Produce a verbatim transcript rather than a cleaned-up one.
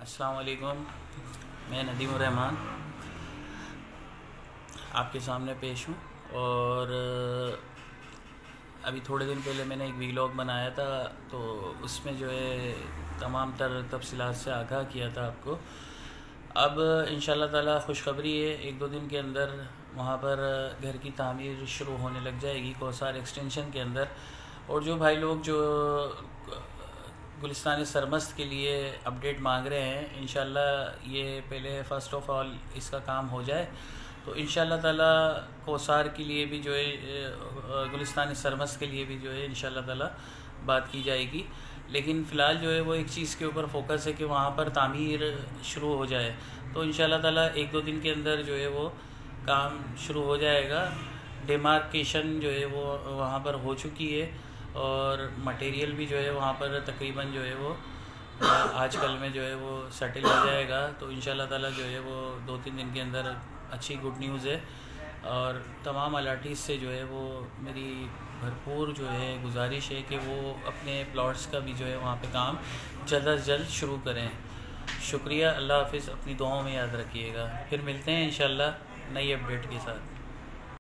अस्सलाम वालेकुम। मैं नदीम रहमान आपके सामने पेश हूँ। और अभी थोड़े दिन पहले मैंने एक वीलॉग बनाया था, तो उसमें जो है तमाम तर तफसीलात से आगाह किया था आपको। अब इंशाल्लाह ताला खुशखबरी है, एक दो दिन के अंदर वहाँ पर घर की तामीर शुरू होने लग जाएगी कोसार एक्सटेंशन के अंदर। और जो भाई लोग जो गुलिस्तान सरमस्त के लिए अपडेट मांग रहे हैं, इंशाल्लाह ये पहले फ़र्स्ट ऑफ ऑल इसका काम हो जाए तो इंशाल्लाह ताला कोसार के लिए भी जो है गुलिस्तान सरमस्त के लिए भी जो है इंशाल्लाह ताला बात की जाएगी। लेकिन फ़िलहाल जो है वो एक चीज़ के ऊपर फोकस है कि वहाँ पर तामीर शुरू हो जाए, तो इंशाल्लाह ताला एक दो दिन के अंदर जो है वो काम शुरू हो जाएगा। डिमार्केशन जो है वो वहाँ पर हो चुकी है और मटेरियल भी जो है वहाँ पर तकरीबन जो है वो आजकल में जो है वो सेटल हो जाएगा। तो इंशाल्लाह ताला जो है वो दो तीन दिन के अंदर अच्छी गुड न्यूज़ है। और तमाम अलाटीज़ से जो है वो मेरी भरपूर जो है गुजारिश है कि वो अपने प्लॉट्स का भी जो है वहाँ पे काम जल्द अज जल्द शुरू करें। शुक्रिया, अल्लाह हाफ़िज़। अपनी दुआओं में याद रखिएगा। फिर मिलते हैं इंशाल्लाह नई अपडेट के साथ।